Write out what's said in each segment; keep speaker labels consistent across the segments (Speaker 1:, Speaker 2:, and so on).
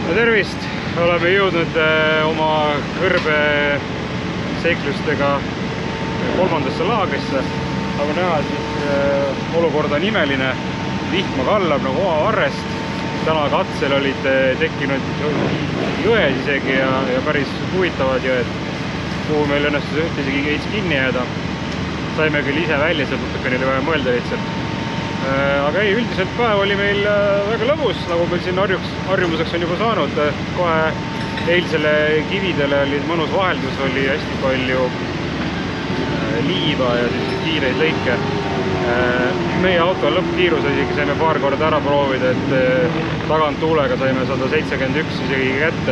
Speaker 1: Tervist! Oleme jõudnud oma kõrbeseiklustega kolmandasse laagrisse. Nagu näha, siis olukord on imeline. Vihma kallab nagu omavarrest. Täna katsel olid tekkinud jõed isegi ja päris huvitavad jõed, kuhu meil õnnestus isegi veits kinni jääda. Saime küll ise välja, sealt natukene oli vaja mõelda lihtsalt. Aga ei, üldiselt päev oli meil väga lõbus, nagu meil siin harjumuseks on juba saanud. Kohe eilsele kividele oli mõnus vaheldus, oli hästi palju liiva ja kiireid lõike. Meie auto lõppkiirus isegi saime paar korda ära proovida, et tagant tuulega saime 171 isegi kätte,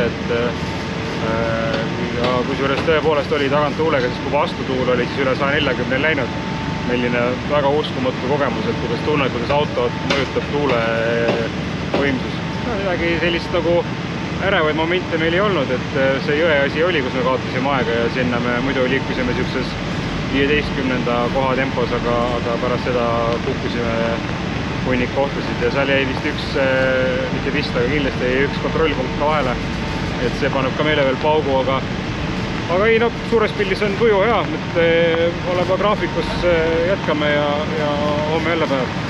Speaker 1: ja kusjuures tõepoolest oli tagant tuulega, siis kui vastutuul oli, siis üle 140 läinud. Melline väga uskumatu kogemus, et kuidas tunned, kuidas auto mõjutab tuule võimsus. Midagi sellist nagu ärevaid momente meil ei olnud, et see jõe asi oli, kus me kaotasime aega ja sinna me muidu liikusime sellises 15. koha tempos, aga pärast seda kukkusime hunnik kohtasid ja seal jäi vist mitte vist, aga kindlasti jäi üks kontrollpunkt ka vahele, et see paneb ka meile veel paugu, aga ei, no suures pildis on tuju hea, et oleme graafikus jätkame ja homme jälle päev.